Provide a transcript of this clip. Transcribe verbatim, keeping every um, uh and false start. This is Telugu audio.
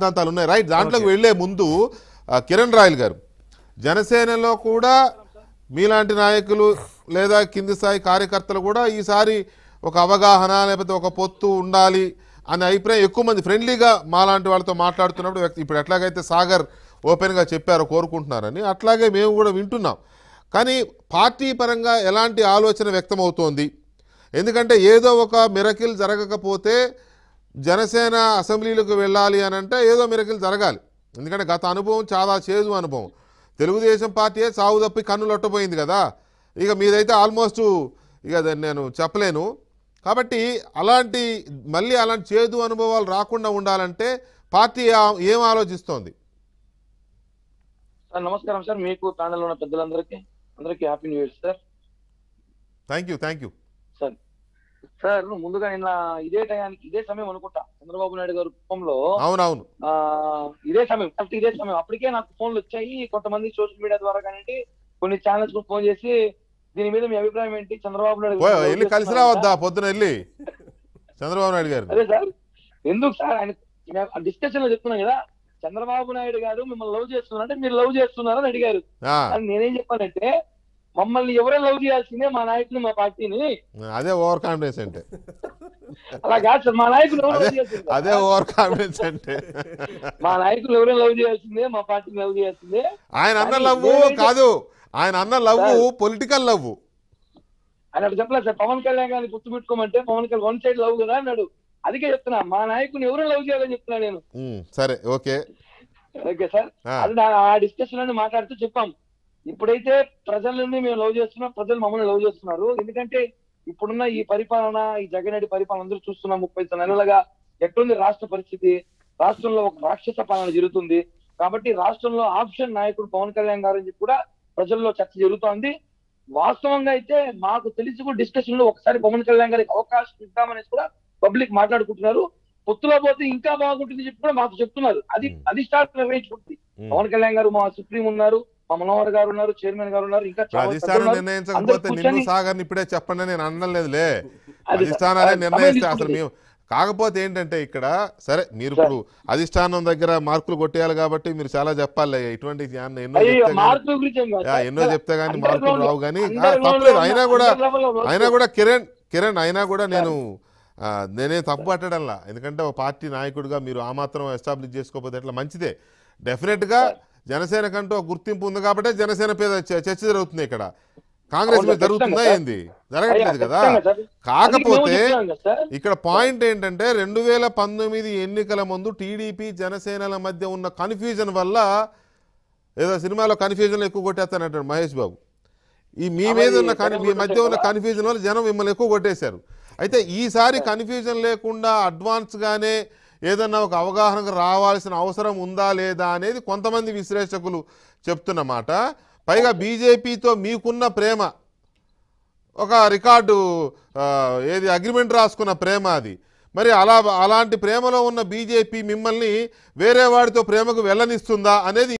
సిద్ధాంతాలు ఉన్నాయి. రైట్, దాంట్లోకి వెళ్లే ముందు కిరణ్ రాయల్ గారు, జనసేనలో కూడా మీలాంటి నాయకులు లేదా కింది స్థాయి కార్యకర్తలు కూడా ఈసారి ఒక అవగాహన లేకపోతే ఒక పొత్తు ఉండాలి అనే అభిప్రాయం ఎక్కువ మంది ఫ్రెండ్లీగా మాలాంటి వాళ్ళతో మాట్లాడుతున్నప్పుడు వ్యక్తి ఇప్పుడు ఎట్లాగైతే సాగర్ ఓపెన్గా చెప్పారో కోరుకుంటున్నారని అట్లాగే మేము కూడా వింటున్నాం. కానీ పార్టీ పరంగా ఎలాంటి ఆలోచన వ్యక్తమవుతోంది? ఎందుకంటే ఏదో ఒక మిరకిల్ జరగకపోతే జనసేన అసెంబ్లీలకు వెళ్ళాలి అని అంటే ఏదో మిరకిల్ జరగాలి. ఎందుకంటే గత అనుభవం చాలా చేదు అనుభవం. తెలుగుదేశం పార్టీయే సాగు తప్పి కన్ను లొట్టపోయింది కదా, ఇక మీదైతే ఆల్మోస్ట్ ఇక నేను చెప్పలేను. కాబట్టి అలాంటి మళ్ళీ అలాంటి చేదు అనుభవాలు రాకుండా ఉండాలంటే పార్టీ ఏం ఆలోచిస్తోంది? సార్ నమస్కారం సార్, మీకు ప్యానెల్ ఉన్న పెద్దలందరికీ అందరికీ happy new year sir. Thank you thank you sir. Sir ముందుగా నిన్న ఇదే టయానికి ఇదే సమయం అనుకుంటా చంద్రబాబు నాయుడు గారు కుప్పంలో, అవునవును ఆ ఇదే సమయం కరెక్ట్ ఇదే సమయం అప్పటికే నాకు ఫోన్లు వచ్చాయి. కొంతమంది సోషల్ మీడియా ద్వారా కానీ కొన్ని ఛానల్స్ కు ఫోన్ చేసి దీని మీద మీ అభిప్రాయం ఏంటి, చంద్రబాబు నాయుడు వెళ్ళి కలిసి రావద్దా పొద్దున వెళ్ళి చంద్రబాబు నాయుడు గారు? అదే సార్, ఎందుకు సార్ ఆయన డిస్కషన్ లో చెప్తున్నాం కదా, చంద్రబాబు నాయుడు గారు మిమ్మల్ని లవ్ చేస్తున్నారంటే మీరు లవ్ చేస్తున్నారని అడిగారు. అని నేనేం చెప్పానంటే మమ్మల్ని ఎవరో లవ్ చేయాల్సిందే మా నాయకులు మా పార్టీని. అదే ఓవర్ కాన్ఫిడెన్స్ అంటే. అలా కాదు సార్, మా నాయకులు ఎవరో లవ్ చేయాల్సిందే. అదే ఓవర్ కాన్ఫిడెన్స్ అంటే మా నాయకులు ఎవరో లవ్ చేయాల్సిందే, మా పార్టీని లవ్ చేయాల్సిందే. ఆయన అన్న లవ్ కాదు, ఆయన అన్న లవ్ పొలిటికల్ లవ్. ఆయన అటు చెప్పలేదు సార్. పవన్ కళ్యాణ్ గారిని గుర్తు పెట్టుకోమంటే Pawan Kalyan one side love కదా అన్నాడు. అందుకే చెప్తున్నా మా నాయకుని ఎవరు లవ్ చేయాలని చెప్తున్నా నేను. సరే ఓకే ఓకే సార్, అది ఆ డిస్కషన్ లోనే మాట్లాడుతూ చెప్పాం. ఇప్పుడైతే ప్రజలని మేము లవ్ చేస్తున్నాం, ప్రజలు మమ్మల్ని లవ్ చేస్తున్నారు. ఎందుకంటే ఇప్పుడున్న ఈ పరిపాలన, ఈ జగన్ రెడ్డి పరిపాలన అందరూ చూస్తున్నాం. ముప్పై నెలలుగా ఎట్లుంది రాష్ట్ర పరిస్థితి, రాష్ట్రంలో ఒక రాక్షస పాలన జరుగుతుంది. కాబట్టి రాష్ట్రంలో ఆప్షన్ నాయకుడు పవన్ కళ్యాణ్ గారు అని చెప్పి కూడా ప్రజల్లో చర్చ జరుగుతోంది. వాస్తవంగా అయితే మాకు తెలిసి కూడా డిస్కషన్ లో ఒకసారి పవన్ కళ్యాణ్ గారికి అవకాశం ఇద్దామనేసి కూడా పబ్లిక్ మాట్లాడుకుంటున్నారు. పొత్తులో పోతే ఇంకా బాగుంటుంది చెప్పి కూడా మాకు చెప్తున్నారు. అది అధిష్టానం నిర్ణయించుకుంటుంది. పవన్ కళ్యాణ్ గారు మా సుప్రీం ఉన్నారు, మా మనోహర్ గారు ఉన్నారు, చైర్మన్ గారు ఉన్నారు, ఇంకా అధిష్టానం నిర్ణయించకపోతే నిన్ను సాగర్ ఇప్పుడే చెప్పండి నేను అనలేదులే, అధిష్టానాలే నిర్ణయిస్తే అసలు మేము. కాకపోతే ఏంటంటే ఇక్కడ సరే మీరు ఇప్పుడు అధిష్టానం దగ్గర మార్కులు కొట్టేయాలి కాబట్టి మీరు చాలా చెప్పాలి. ఇటువంటి ఎన్నో చెప్తే గానీ మార్కులు రావు. కానీ తప్పలేదు, అయినా కూడా అయినా కూడా కిరణ్ కిరణ్ అయినా కూడా నేను నేనే తప్పు పట్టడంలా. ఎందుకంటే ఒక పార్టీ నాయకుడిగా మీరు ఆ మాత్రం ఎస్టాబ్లిష్ చేసుకోకపోతే ఎట్లా? మంచిదే, డెఫినెట్గా జనసేన కంటూ ఒక గుర్తింపు ఉంది కాబట్టి జనసేన మీద చర్చ జరుగుతుంది. ఇక్కడ కాంగ్రెస్ మీద జరుగుతుందా ఏంది? జరగట్లేదు కదా. కాకపోతే ఇక్కడ పాయింట్ ఏంటంటే రెండు వేల పంతొమ్మిది ఎన్నికల ముందు టీడీపీ జనసేనల మధ్య ఉన్న కన్ఫ్యూజన్ వల్ల ఏదో సినిమాలో కన్ఫ్యూజన్లో ఎక్కువ కొట్టేస్తానంటాడు మహేష్ బాబు. ఈ మీ మీద ఉన్న మీ మధ్య ఉన్న కన్ఫ్యూజన్ వల్ల జనం మిమ్మల్ని ఎక్కువ కొట్టేశారు. అయితే ఈసారి కన్ఫ్యూజన్ లేకుండా అడ్వాన్స్గానే ఏదన్నా ఒక అవగాహనకు రావాల్సిన అవసరం ఉందా లేదా అనేది కొంతమంది విశ్లేషకులు చెప్తున్నమాట. పైగా బీజేపీతో మీకున్న ప్రేమ ఒక రికార్డు, ఏది అగ్రిమెంట్ రాసుకున్న ప్రేమ అది. మరి అలా అలాంటి ప్రేమలో ఉన్న బీజేపీ మిమ్మల్ని వేరే వాడితో ప్రేమకు వెళ్ళనిస్తుందా అనేది